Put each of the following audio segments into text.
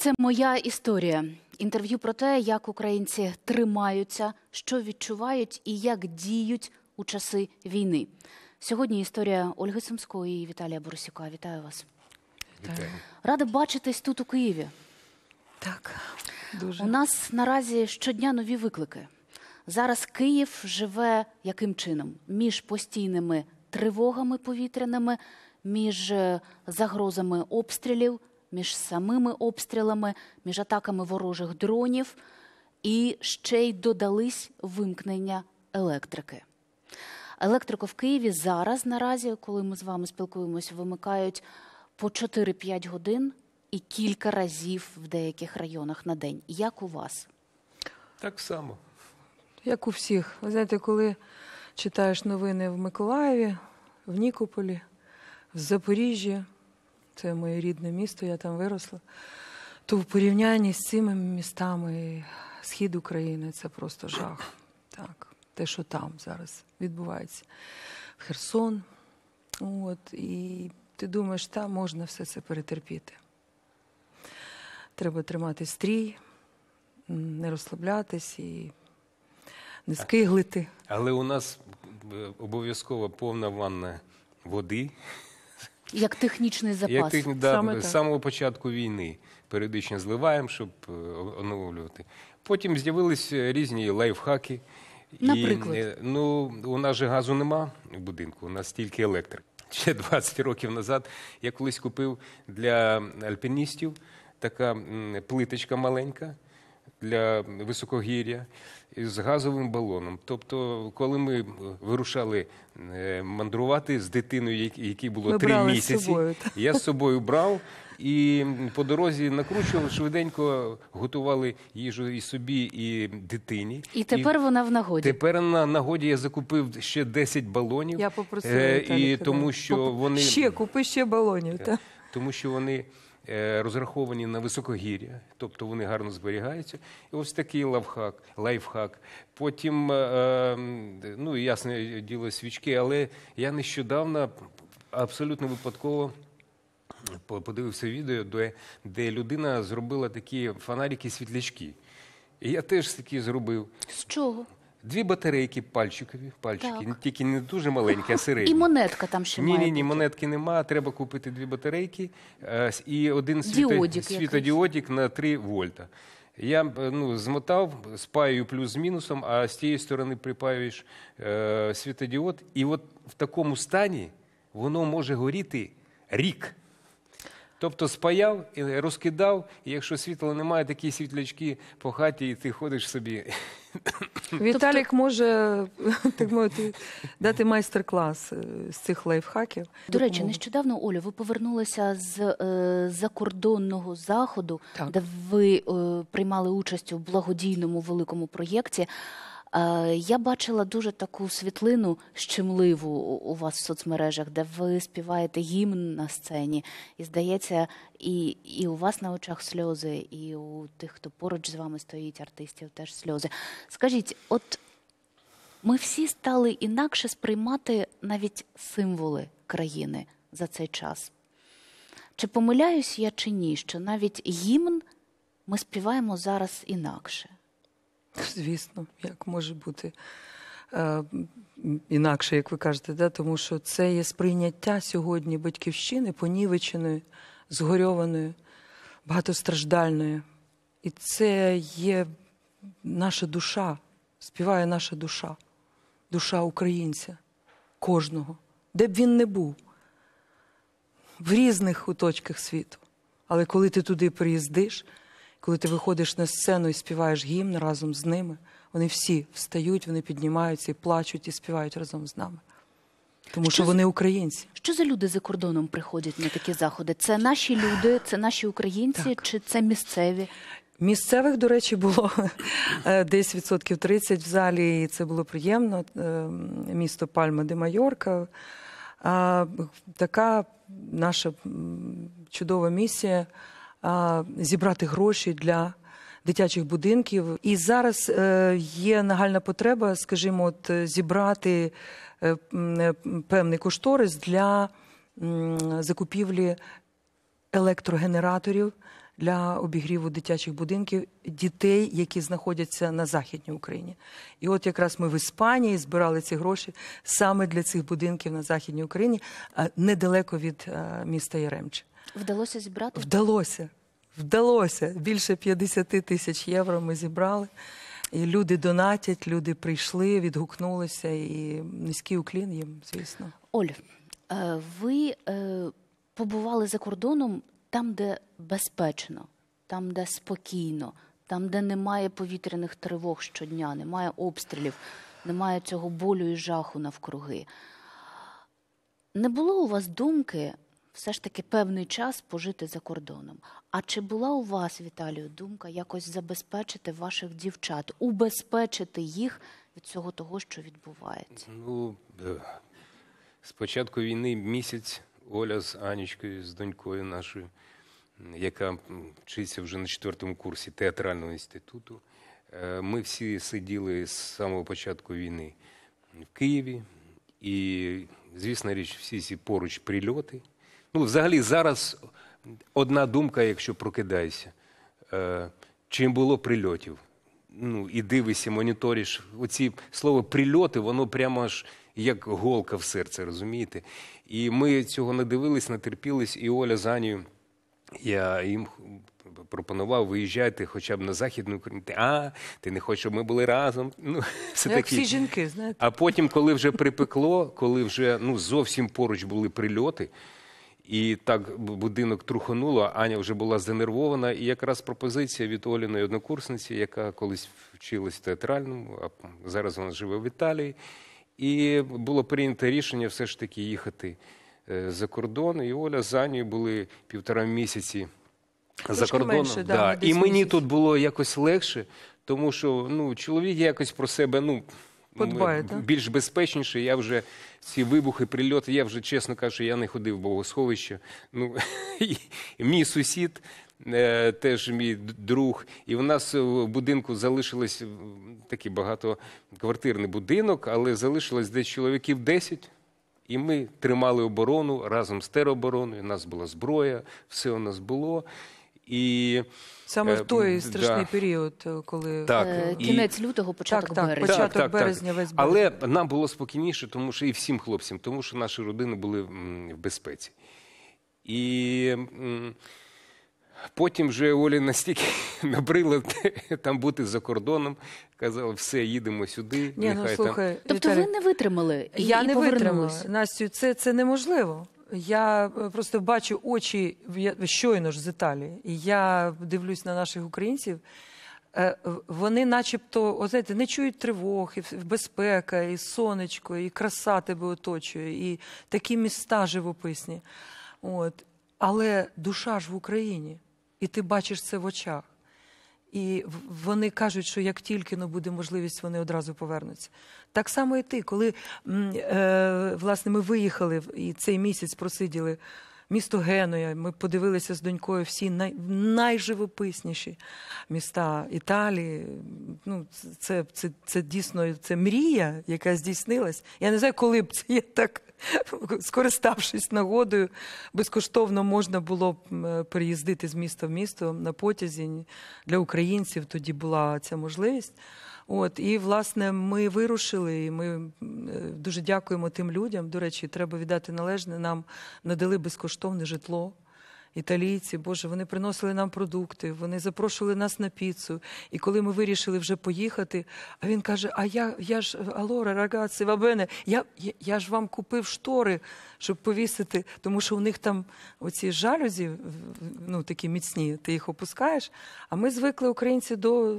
Це моя історія. Інтерв'ю про те, як українці тримаються, що відчувають і як діють у часи війни. Сьогодні історія Ольги Сумської і Віталія Борисюка. Вітаю вас. Вітаю. Рада бачитись тут у Києві. Так, дуже. У нас наразі щодня нові виклики. Зараз Київ живе яким чином? Між постійними тривогами повітряними, між загрозами обстрілів, між самими обстрілами, між атаками ворожих дронів. І ще й додались вимкнення електрики. Електрику в Києві зараз, наразі, коли ми з вами спілкуємося, вимикають по 4-5 годин і кілька разів в деяких районах на день. Як у вас? Так само. Як у всіх. Ви знаєте, коли читаєш новини в Миколаєві, в Нікополі, в Запоріжжі, це моє рідне місто, я там виросла, то в порівнянні з цими містами схід України – це просто жах. Так, те, що там зараз відбувається. Херсон. І ти думаєш, там можна все це перетерпіти. Треба тримати стрій, не розслаблятись і не скиглити. Але у нас обов'язково повна ванна води. Як технічний запас. З самого початку війни періодично зливаємо, щоб оновлювати. Потім з'явилися різні лайфхаки. Наприклад? У нас же газу нема в будинку, у нас тільки електрик. Ще 20 років назад я колись купив для альпіністів така плиточка маленька для високогір'я з газовим балоном. Тобто, коли ми вирушали мандрувати з дитиною, якій було 3 місяці, я з собою брав і по дорозі накручував, швиденько готували їжу і собі, і дитині. І тепер вона в нагоді. Тепер на нагоді я закупив ще 10 балонів. Я попросила Віталіка. Тому що вони... Купи ще балонів. Тому що вони розраховані на високогір'я, тобто вони гарно зберігаються. І ось такий лайфхак. Потім, ясне діло, свічки, але я нещодавно абсолютно випадково подивився відео, де людина зробила такі фонарики-світлячки. І я теж такі зробив. З чого? 2 батарейки пальчики, тільки не дуже маленькі, а середні. І монетка там ще має бути. Ні, монетки нема, треба купити 2 батарейки і один світодіодик на 3 вольта. Я змотав, спаюю плюс з мінусом, а з тієї сторони припаюєш світодіод. І от в такому стані воно може горіти рік. Тобто спаяв, розкидав, і якщо світла немає, такі світлячки по хаті, і ти ходиш собі. Віталік може, так мовити, дати майстер-клас з цих лайфхаків. До речі, нещодавно, Олю, ви повернулися з закордонного заходу, де ви приймали участь у благодійному великому проєкті. Я бачила дуже таку світлину щемливу у вас в соцмережах, де ви співаєте гімн на сцені. І, здається, і у вас на очах сльози, і у тих, хто поруч з вами стоїть, артистів, теж сльози. Скажіть, от ми всі стали інакше сприймати навіть символи країни за цей час. Чи помиляюсь я чи ні, що навіть гімн ми співаємо зараз інакше? Звісно, як може бути інакше, як ви кажете, тому що це є сприйняття сьогодні батьківщини понівеченої, згорьованої, багатостраждальної. І це є наша душа, співає наша душа, душа українця, кожного, де б він не був, в різних куточках світу. Але коли ти туди приїздиш, коли ти виходиш на сцену і співаєш гімн разом з ними, вони всі встають, вони піднімаються і плачуть, і співають разом з нами. Тому що вони українці. Що за люди за кордоном приходять на такі заходи? Це наші люди, це наші українці, чи це місцеві? Місцевих, до речі, було десь 30% в залі, і це було приємно. Місто Пальма де Майорка. Така наша чудова місія – зібрати гроші для дитячих будинків. І зараз є нагальна потреба, скажімо, зібрати певний кошторис для закупівлі електрогенераторів для обігріву дитячих будинків дітей, які знаходяться на Західній Україні. І от якраз ми в Іспанії збирали ці гроші саме для цих будинків на Західній Україні, недалеко від міста Яремче. Вдалося зібрати? Вдалося. Більше 50 тисяч євро ми зібрали. І люди донатять, люди прийшли, відгукнулися, і низький уклін їм, звісно. Оль, ви побували за кордоном там, де безпечно, там, де спокійно, там, де немає повітряних тривог щодня, немає обстрілів, немає цього болю і жаху навкруги. Не було у вас думки все ж таки певний час пожити за кордоном? А чи була у вас, Віталію, думка якось забезпечити ваших дівчат, убезпечити їх від всього того, що відбувається? Ну, з початку війни місяць Оля з Анічкою, з донькою нашою, яка вчиться вже на 4-му курсі театрального інституту, ми всі сиділи з самого початку війни в Києві. І, звісно річ, всі ці поруч прильоти. Ну, взагалі, зараз одна думка, якщо прокидаєшся. Чим було прильотів? Ну, і дивишся, моніториш. Оці слово «прильоти», воно прямо аж як голка в серце, розумієте? І ми цього не дивились, не терпілись. І Оля з Анією, я їм пропонував, виїжджайте хоча б на Західну Україну. Ти не хочеш, щоб ми були разом? Ну, все як такі. всі жінки, знаєте. А потім, коли вже припекло, коли вже зовсім поруч були прильоти, і так будинок трухануло, Аня вже була занервована, і якраз пропозиція від Оліної однокурсниці, яка колись вчилась в театральному, а зараз вона живе в Італії, і було прийнято рішення все ж таки їхати за кордон, і Оля з Анією були 1,5 місяці за кордоном. Менше, да. І мені місяць. тут було якось легше, тому що чоловік якось про себе подбає, більш безпечніше. Я вже ці вибухи, прильоти, я вже, чесно кажучи, я не ходив в богосховище. Мій сусід, теж мій друг, і в нас в будинку залишилось такий багатоквартирний будинок, але залишилось десь чоловіків 10. І ми тримали оборону разом з теробороною, у нас була зброя, все у нас було. І саме в той страшний період, коли кінець лютого, початок березня. Початок березня, весь березень. Але нам було спокійніше, тому що і всім хлопцям, тому що наші родини були в безпеці. І потім вже Олі настільки набрило там бути за кордоном, казали, все, їдемо сюди. Слухай, тобто ви не витримали і Я не повернулись? витримала, Настю, це неможливо. Я просто бачу очі щойно ж з Італії, і я дивлюсь на наших українців, вони начебто, знаєте, не чують тривог, і безпека, і сонечко, і краса тебе оточує, і такі міста живописні. Але душа ж в Україні, і ти бачиш це в очах. І вони кажуть, що як тільки буде можливість, вони одразу повернуться. Так само і ти, коли, власне, ми виїхали і цей місяць просиділи місто Генуя, ми подивилися з донькою всі найживописніші міста Італії. Це дійсно це мрія, яка здійснилась. Я не знаю, коли б це я так, скориставшись нагодою, безкоштовно можна було б переїздити з міста в місто на потязі. Для українців тоді була ця можливість. І, власне, ми вирушили, і ми дуже дякуємо тим людям. До речі, треба віддати належне, нам надали безкоштовне житло. Італійці, Боже, вони приносили нам продукти, вони запрошували нас на піцу. І коли ми вирішили вже поїхати, а він каже, я ж, алоре, рагаци, вабене, я ж вам купив штори, щоб повісити, тому що у них там оці жалюзі, такі міцні, ти їх опускаєш, а ми звикли, українці, до...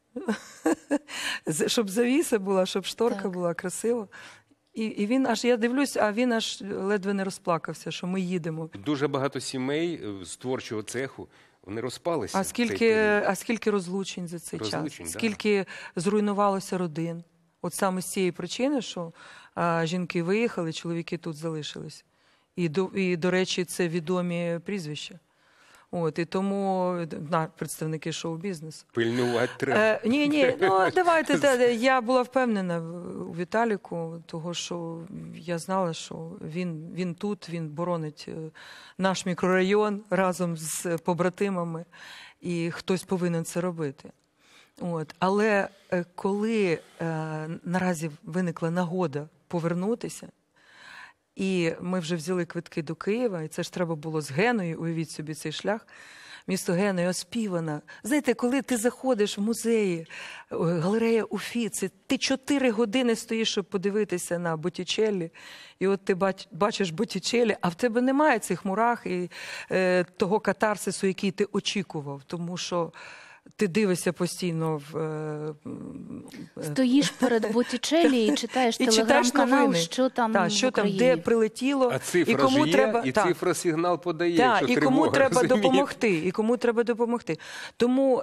щоб завіса була, щоб шторка була красива. І він аж, я дивлюсь, а він аж ледве не розплакався, що ми їдемо. Дуже багато сімей з творчого цеху, вони розпалися. А скільки розлучень за цей час? Да. Скільки зруйнувалося родин? От саме з цієї причини, що жінки виїхали, чоловіки тут залишились. І, до речі, це відомі прізвища. І тому представники шоу-бізнесу. Пильнувати треба. Ні, давайте. Я була впевнена у Віталіку, того, що я знала, що він тут, він боронить наш мікрорайон разом з побратимами, і хтось повинен це робити. Але коли наразі виникла нагода повернутися, і ми вже взяли квитки до Києва, і це ж треба було з Геною, уявіть собі цей шлях. Місто Генуя оспівано. Знаєте, коли ти заходиш в музеї, галерея Уфіци, ти 4 години стоїш, щоб подивитися на Боттічеллі, і от ти бачиш Боттічеллі, а в тебе немає цих мурах і того катарсису, який ти очікував, тому що ти дивишся постійно Стоїш перед Боттічеллі і читаєш телеграм-канал, що там в Україні. Де прилетіло, а цифра і кому ж є, треба, і цифра сигнал подає, якщо і тривога, кому треба розумієте? допомогти. Тому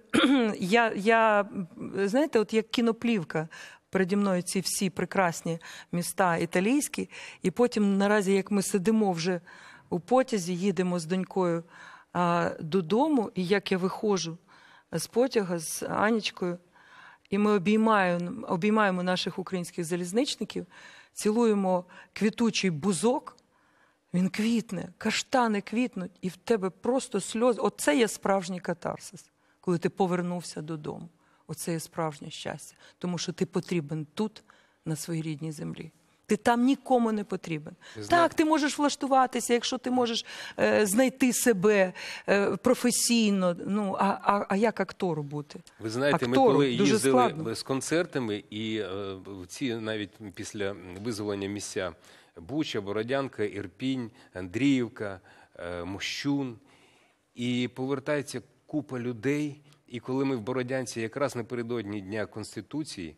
я, знаєте, от як кіноплівка, переді мною ці всі прекрасні міста італійські, і потім наразі, як ми сидимо вже у потязі, їдемо з донькою додому, і як я виходжу з потяга з Анічкою, і ми обіймаємо наших українських залізничників, цілуємо квітучий бузок, він квітне, каштани квітнуть, і в тебе просто сльози. Оце є справжній катарсис, коли ти повернувся додому. Оце є справжнє щастя, тому що ти потрібен тут, на своїй рідній землі. Ти там нікому не потрібен. Так, ти можеш влаштуватися, якщо ти можеш знайти себе професійно. А як актору бути? Ви знаєте, актору ми коли їздили складно. з концертами, і ці навіть після визволення місця Буча, Бородянка, Ірпінь, Андріївка, Мощун, і повертається купа людей, і коли ми в Бородянці якраз напередодні Дня Конституції,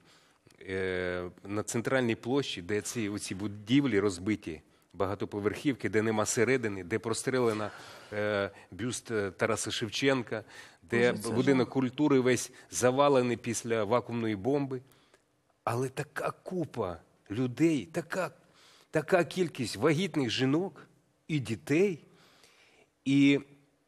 на центральній площі, де оці будівлі розбиті, багатоповерхівки, де нема середини, де прострелена бюст Тараса Шевченка, де будинок культури весь завалений після вакуумної бомби. Але така купа людей, така кількість вагітних жінок і дітей. І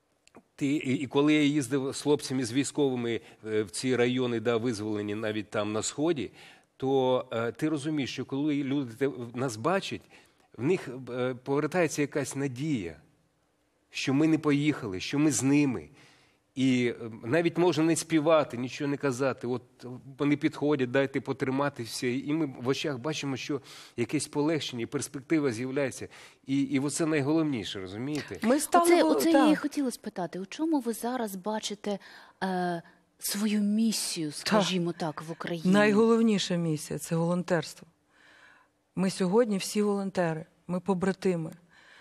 коли я їздив з хлопцями, з військовими в ці райони, визволені навіть там на Сході, то ти розумієш, що коли люди нас бачать, в них повертається якась надія, що ми не поїхали, що ми з ними. І навіть можна не співати, нічого не казати. От вони підходять, дайте потриматися, і ми в очах бачимо, що якесь полегшення, і перспектива з'являється. І оце найголовніше, розумієте? Оце я і хотіла спитати. У чому ви зараз бачите свою місію, скажімо так, в Україні? Найголовніша місія – це волонтерство. Ми сьогодні всі волонтери, ми побратими.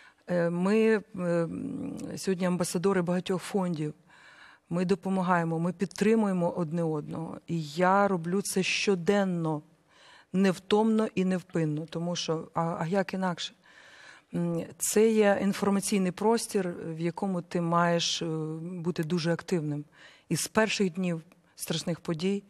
Ми сьогодні амбасадори багатьох фондів. Ми допомагаємо, ми підтримуємо одне одного. І я роблю це щоденно, невтомно і невпинно. Тому що, а як інакше? Це є інформаційний простір, в якому ти маєш бути дуже активним. І з перших днів страшних подій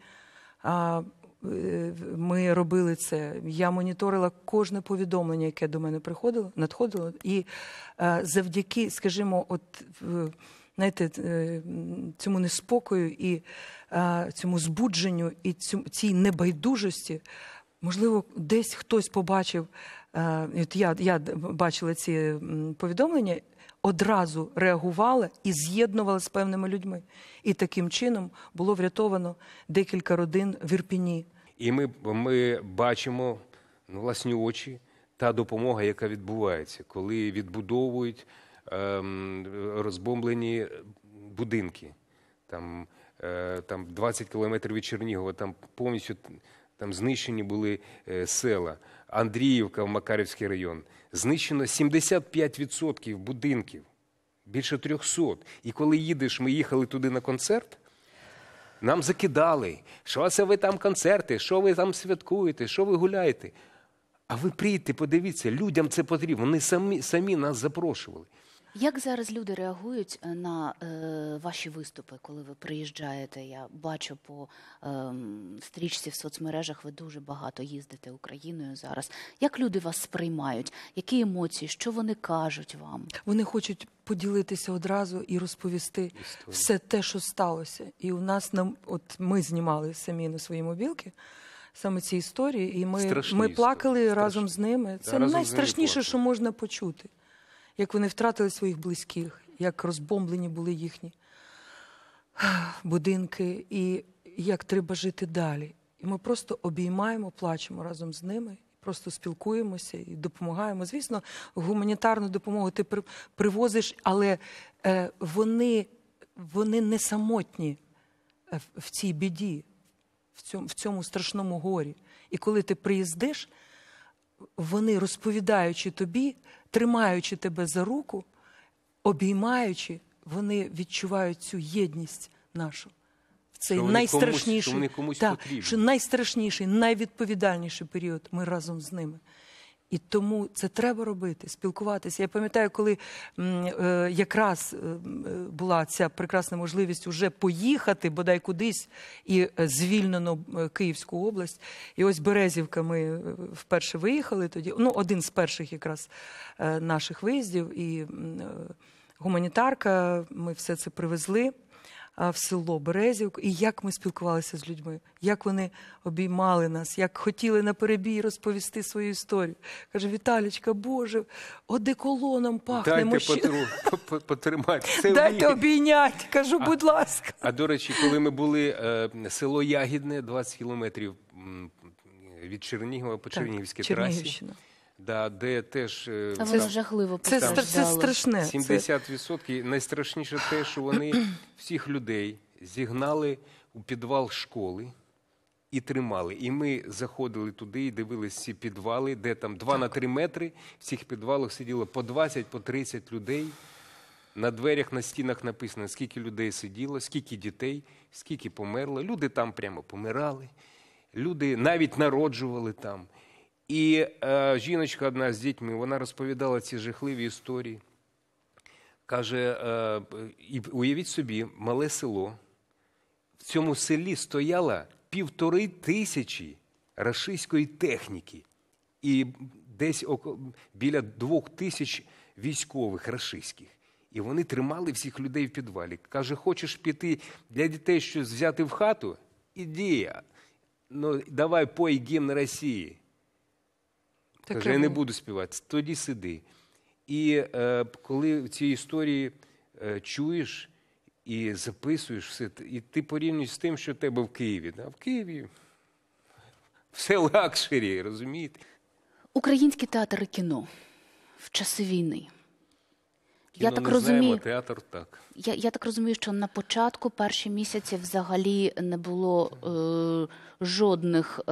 ми робили це. Я моніторила кожне повідомлення, яке до мене надходило. І завдяки, скажімо, знаєте, цьому неспокою і цьому збудженню і цій небайдужості, можливо, десь хтось побачив, я бачила ці повідомлення, одразу реагувала і з'єднувала з певними людьми. І таким чином було врятовано декілька родин в Ірпіні. І ми бачимо на власні очі та допомога, яка відбувається, коли відбудовують розбомблені будинки. Там 20 кілометрів від Чернігова, там повністю знищені були села. Андріївка, Макарівський район. Знищено 75% будинків, більше 300. І коли їдеш, ми їхали туди на концерт, нам закидали, що це ви там концерти, що ви там святкуєте, що ви гуляєте. А ви приїдьте, подивіться, людям це потрібно, вони самі нас запрошували. Як зараз люди реагують на ваші виступи, коли ви приїжджаєте? Я бачу по стрічці в соцмережах, ви дуже багато їздите Україною зараз. Як люди вас сприймають? Які емоції? Що вони кажуть вам? Вони хочуть поділитися одразу і розповісти все те, що сталося. І у нас, от ми знімали самі на свої мобілки саме ці історії, і ми плакали разом з ними. Це найстрашніше, що можна почути. Як вони втратили своїх близьких, як розбомблені були їхні будинки, і як треба жити далі. І ми просто обіймаємо, плачемо разом з ними, просто спілкуємося і допомагаємо. Звісно, гуманітарну допомогу ти привозиш, але вони не самотні в цій біді, в цьому страшному горі. І коли ти приїздиш, вони, розповідаючи тобі, тримаючи тебе за руку, обіймаючи, вони відчувають цю єдність нашу. В цей найстрашніший, що найстрашніший, найвідповідальніший період ми разом з ними. І тому це треба робити, спілкуватися. Я пам'ятаю, коли якраз була ця прекрасна можливість уже поїхати, бодай кудись, і звільнено Київську область. І ось Березівка, ми вперше виїхали тоді, один з перших якраз наших виїздів, і гуманітарка, ми все це привезли в село Березівку, і як ми спілкувалися з людьми, як вони обіймали нас, як хотіли на перебій розповісти свою історію. Каже: Віталічка, Боже, одеколоном пахне. Дайте потримати. Дайте обійняти, кажу, будь ласка. А до речі, коли ми були, село Ягідне, 20 кілометрів від Чернігова по Чернігівській трасі. Де теж... Це жахливо постраждало. Це страшне. 70%. Найстрашніше те, що вони всіх людей зігнали у підвал школи і тримали. І ми заходили туди і дивилися ці підвали, де там 2 на 3 метри. В цих підвалах сиділо по 20, по 30 людей. На дверях, на стінах написано, скільки людей сиділо, скільки дітей, скільки померло. Люди там прямо помирали. Люди навіть народжували там. І жіночка одна з дітьми, вона розповідала ці жахливі історії. Каже, уявіть собі, мале село. В цьому селі стояло 1500 рашистської техніки. І десь біля 2000 військових рашистських. І вони тримали всіх людей в підвалі. Каже, хочеш піти для дітей щось взяти в хату? Іди, давай пой гімн Росії. Каже, я не буду співати, тоді сиди. І коли ці історії чуєш і записуєш все, і ти порівнюєш з тим, що в тебе в Києві. В Києві все лакшері, розумієте? Український театр і кіно в часи війни. Кіно не знаємо, театр так. Я так розумію, що на початку, перші місяці взагалі не було жодних...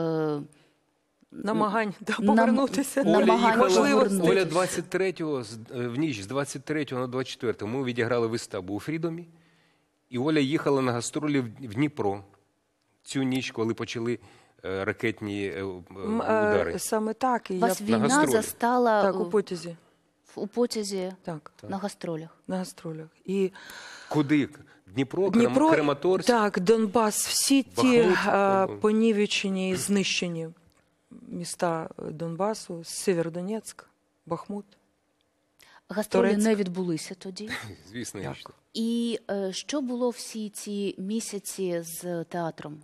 намагань повернутися. Оля 23-го, в ніч з 23 на 24 ми відіграли виставу у Фрідомі. І Оля їхала на гастролі в Дніпро цю ніч, коли почали ракетні удари. Саме так. Вас війна застала так, у потязі. У потязі так. На гастролях. На гастролях. І... Куди? Дніпро, Краматорськ? Так, Донбас. Всі ті понівечені і знищені міста Донбасу, Сєвєродонецьк, Бахмут. Гастролі не відбулися тоді. Звісно. І що було всі ці місяці з театром?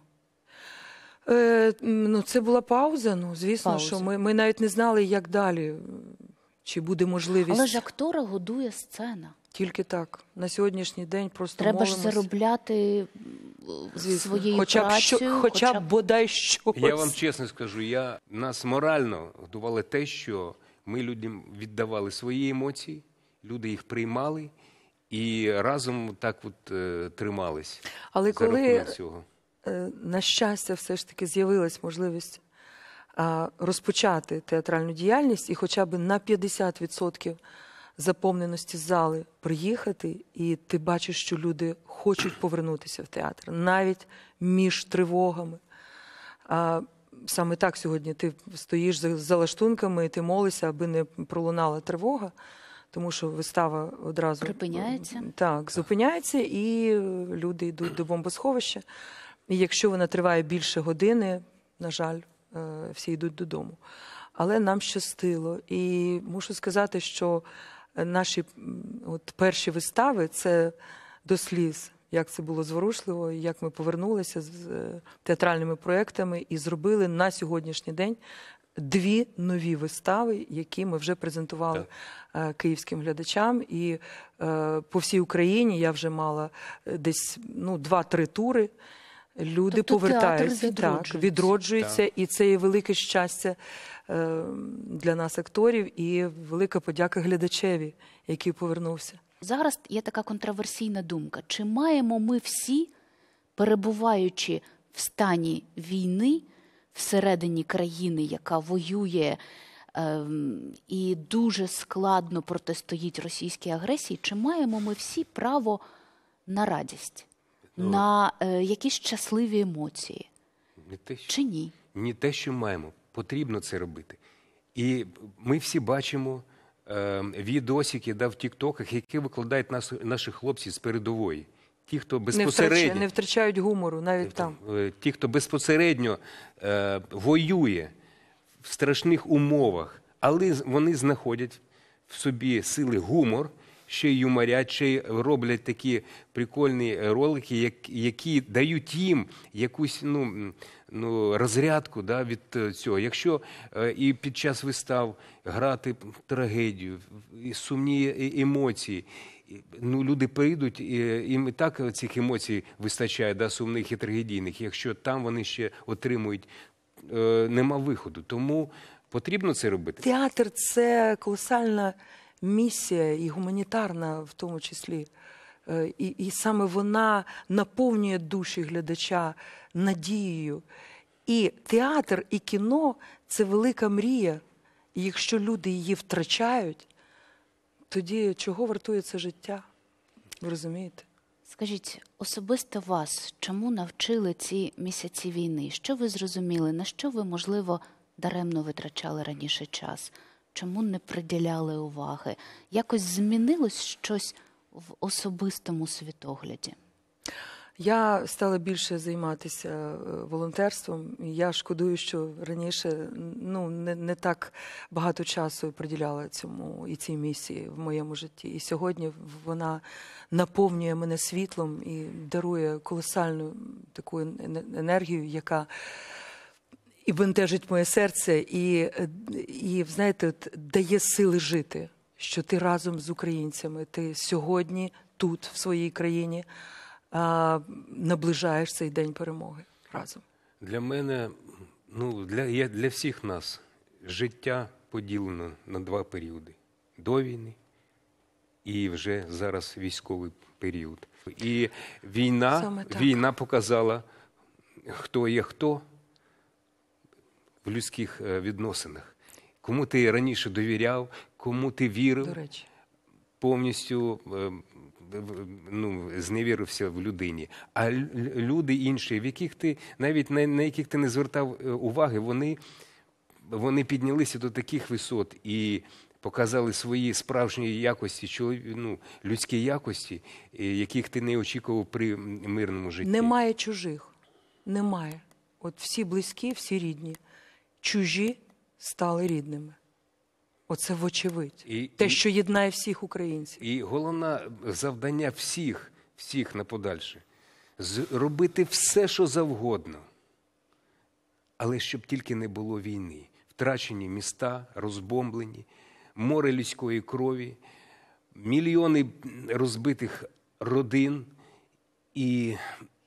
Це була пауза, звісно, що ми навіть не знали, як далі, чи буде можливість. Але ж актора годує сцена. Тільки так. На сьогоднішній день просто треба молимось. Треба ж заробляти своєю працею. Хоча б бодай щось. Я вам чесно скажу, нас морально годувало те, що ми людям віддавали свої емоції, люди їх приймали і разом так тримались. Але коли, на щастя, все ж таки з'явилась можливість розпочати театральну діяльність і хоча б на 50% заповненості зали приїхати, і ти бачиш, що люди хочуть повернутися в театр, навіть між тривогами. Саме так сьогодні ти стоїш за лаштунками, і ти молишся, аби не пролунала тривога, тому що вистава одразу Припиняється. Так, зупиняється, і люди йдуть до бомбосховища. І якщо вона триває більше години, на жаль, всі йдуть додому. Але нам щастило. І мушу сказати, що наші перші вистави – це до сліз. Як це було зворушливо, як ми повернулися з театральними проєктами і зробили на сьогоднішній день 2 нові вистави, які ми вже презентували київським глядачам. І по всій Україні я вже мала десь 2-3 тури. Люди повертаються, відроджуються, і це є велике щастя для нас, акторів, і велика подяка глядачеві, який повернувся. Зараз є така контроверсійна думка. Чи маємо ми всі, перебуваючи в стані війни, всередині країни, яка воює і дуже складно протистоїть російській агресії, чи маємо ми всі право на радість, на якісь щасливі емоції? Чи ні? Не те, що маємо. Потрібно це робити. І ми всі бачимо відосики в тіктоках, які викладають наші хлопці з передової. Ті, хто безпосередньо... Не втрачають гумору навіть там. Ті, хто безпосередньо воює в страшних умовах, але вони знаходять в собі сили гумор, ще й юморять, ще й роблять такі прикольні ролики, які дають їм якусь розрядку від цього. Якщо і під час вистав грати трагедію, і сумні емоції, люди прийдуть, і їм і так цих емоцій вистачає, сумних і трагедійних. Якщо там вони ще отримують, нема виходу. Тому потрібно це робити. Театр – це колосальна місія, і гуманітарна в тому числі. І саме вона наповнює душі глядача надією. І театр, і кіно – це велика мрія. І якщо люди її втрачають, тоді чого вартує це життя? Ви розумієте? Скажіть, особисто вас чому навчили ці місяці війни? Що ви зрозуміли? На що ви, можливо, даремно витрачали раніше час? Чому не приділяли уваги? Якось змінилось щось в особистому світогляді? Я стала більше займатися волонтерством. Я шкодую, що раніше не так багато часу приділяла цьому і цій місії в моєму житті. І сьогодні вона наповнює мене світлом і дарує колосальну таку енергію, яка і бентежить моє серце, і знаєте, дає сили жити, що ти разом з українцями, ти сьогодні тут, в своїй країні, наближаєш цей день перемоги разом. Для мене, для всіх нас життя поділено на 2 періоди. До війни і вже зараз військовий період. І війна показала, хто є хто в людських відносинах. Кому ти раніше довіряв, кому ти вірив, до речі, повністю зневірився в людині. А люди інші, в яких ти, навіть на яких ти не звертав уваги, вони піднялися до таких висот і показали свої справжні якості, людські якості, яких ти не очікував при мирному житті. Немає чужих. Немає. От всі близькі, всі рідні. Чужі стали рідними. Оце вочевидь. Те, що єднає всіх українців. І головне завдання всіх на подальше – зробити все, що завгодно. Але щоб тільки не було війни. Втрачені міста, розбомблені, море людської крові, мільйони розбитих родин. І,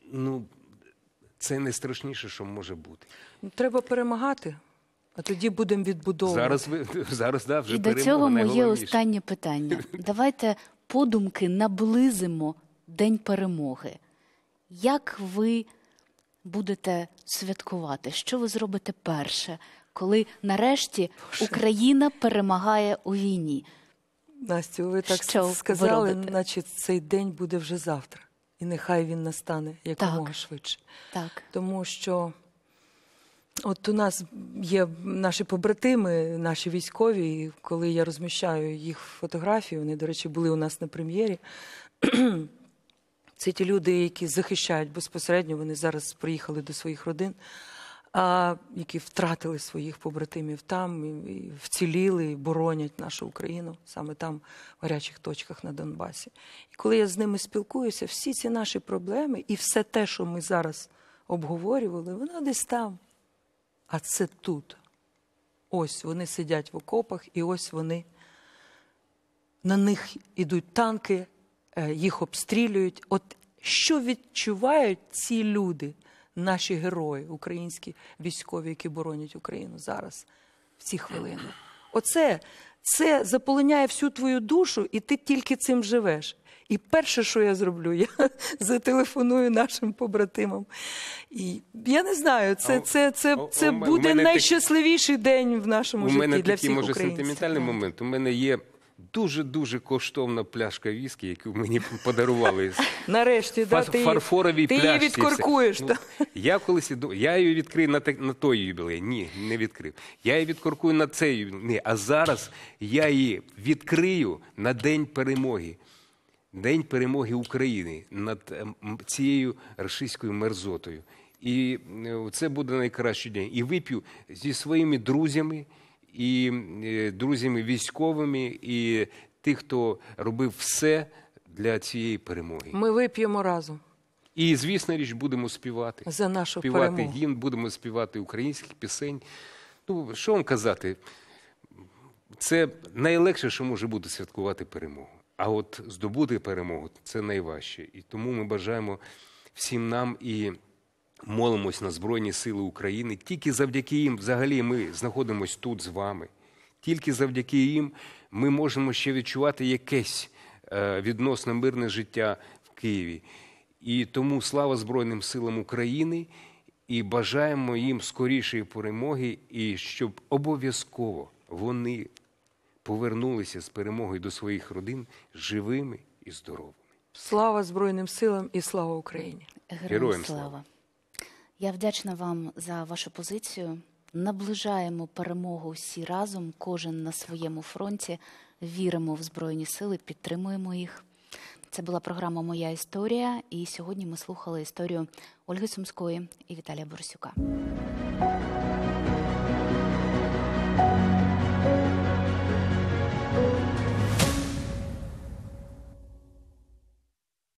це найстрашніше, що може бути. Треба перемагати. А тоді будемо відбудовувати. Зараз вже і до цього моє останнє питання. Давайте подумки наблизимо День перемоги. Як ви будете святкувати? Що ви зробите перше, коли нарешті Україна перемагає у війні? Настю, ви так сказали, наче цей день буде вже завтра. І нехай він настане якомога швидше. Так. Тому що От у нас є наші побратими, наші військові, і коли я розміщаю їх фотографії, вони, до речі, були у нас на прем'єрі. Це ті люди, які захищають безпосередньо, вони зараз приїхали до своїх родин, які втратили своїх побратимів там, і вціліли, і боронять нашу Україну, саме там, в гарячих точках на Донбасі. І коли я з ними спілкуюся, всі ці наші проблеми і все те, що ми зараз обговорювали, воно десь там. А це тут. Ось вони сидять в окопах, і ось вони, на них ідуть танки, їх обстрілюють. От що відчувають ці люди, наші герої, українські військові, які боронять Україну зараз, в ці хвилини? Оце, це заполоняє всю твою душу, і ти тільки цим живеш. І перше, що я зроблю, я зателефоную нашим побратимам. І я не знаю, це буде найщасливіший день в нашому житті для всіх українців. У мене такий, може, сентиментальний момент. У мене є дуже-дуже коштовна пляшка віскі, яку мені подарували. Нарешті, фарфоровій пляшці. Ти її відкоркуєш. Я її відкрию на той ювілей. Ні, не відкрив. Я її відкоркую на цей ювілей. Ні, а зараз я її відкрию на День перемоги. День перемоги України над цією рашистською мерзотою. І це буде найкращий день. І вип'ю зі своїми друзями, і друзями військовими, і тих, хто робив все для цієї перемоги. Ми вип'ємо разом. І, звісно річ, будемо співати. За нашу перемогу. Співати гімн, будемо співати українських пісень. Ну, що вам казати? Це найлегше, що може бути святкувати перемогу. А от здобути перемогу – це найважче. І тому ми бажаємо всім нам і молимось на Збройні Сили України. Тільки завдяки їм взагалі ми знаходимося тут з вами. Тільки завдяки їм ми можемо ще відчувати якесь відносно мирне життя в Києві. І тому слава Збройним Силам України і бажаємо їм скорішої перемоги, і щоб обов'язково вони повернулися з перемогою до своїх родин живими і здоровими. Слава Збройним Силам і слава Україні! Героям слава! Я вдячна вам за вашу позицію. Наближаємо перемогу всі разом, кожен на своєму фронті. Віримо в Збройні Сили, підтримуємо їх. Це була програма «Моя історія», і сьогодні ми слухали історію Ольги Сумської і Віталія Борисюка.